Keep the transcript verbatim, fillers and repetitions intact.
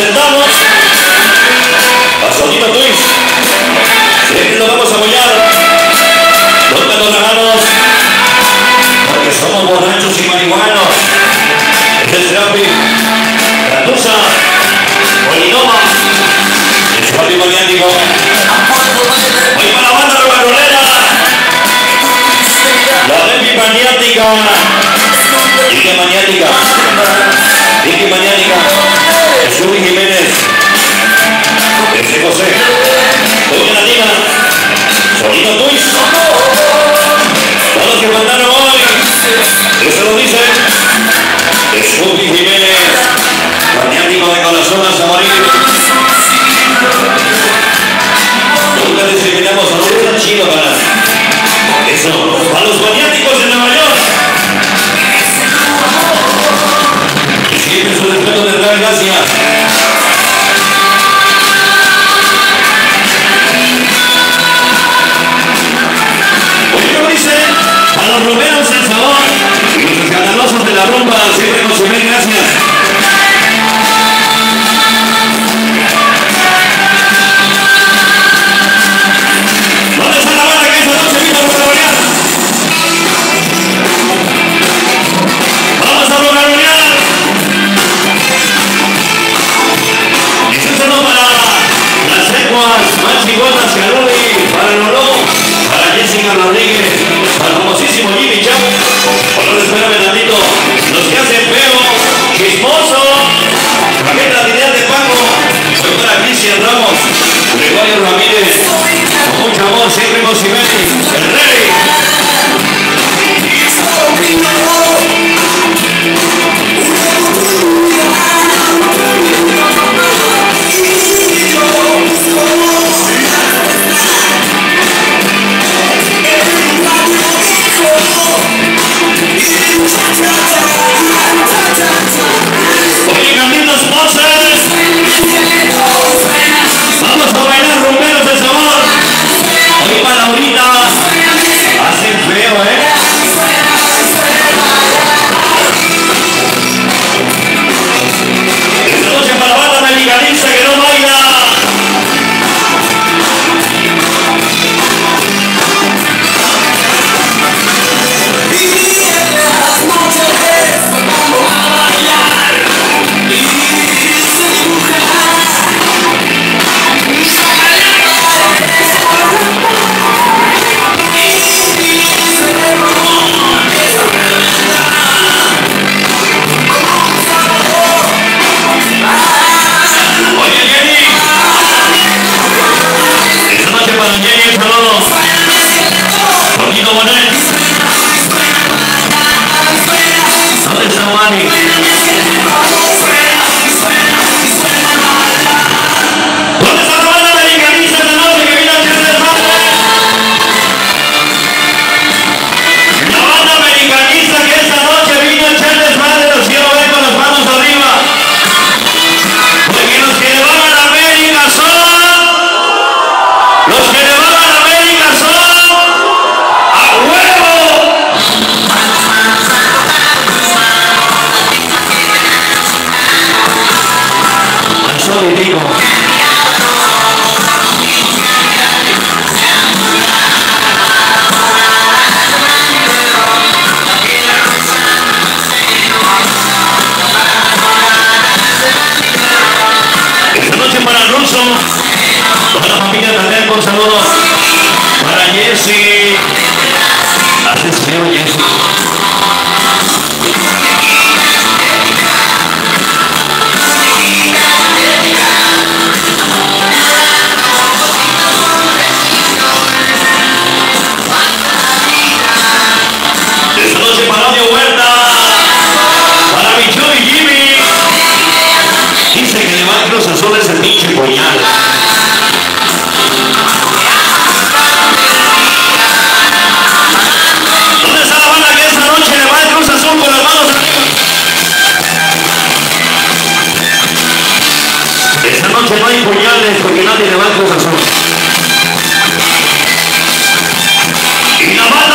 presentamos a Sonido Twist. Siempre lo vamos a apoyar. Tócanos las manos, porque somos borrachos y marihuanos. Este es Trapi, la Tusa, Polinoma, el Chapi Maniático. Voy para la banda de Barolera, la Repi Maniática, Ike Maniática, Ike Maniática, Jesús Jiménez, ese José, Doña Latina, Sonido Twist, todos los que mandaron hoy, eso lo dice, Jesús Jiménez, Maniático de corazones a morir. Nunca discriminamos a los que están chidos para eso, a los maniáticos de Nueva York. Y siempre su respeto tendrá, gracias. Oye, ¿cómo dice? A los romeros el sabor y los escandalosos de la rumba siempre con su bien, gracias. Para Lolo, para Jessica Rodríguez, para el famosísimo Jimmy Chau. Bueno, espérame tantito. Los que hacen feo, chismoso, Paqueta Dinero de Paco, soy para Cristian Ramos, Gregorio Ramírez, con mucho amor, siempre con Simetti, el rey. Oye, Carlitos Moses, vamos a bailar rumberos de sabor. Hoy para Laurita, hacen feo, ¿eh? Esta noche para la banda americanista que no baila. Toda la familia también con saludos para Jessy. Haces feo, Jessy. Esta noche para Audio Huerta, para Michu y Jimmy. Dice que le va a Cruz Azul ese pinche puñal. ¿Dónde está la banda que esta noche le va a Cruz Azul con las manos arriba? Esta noche no hay puñales porque nadie le va a Cruz Azul. Y la banda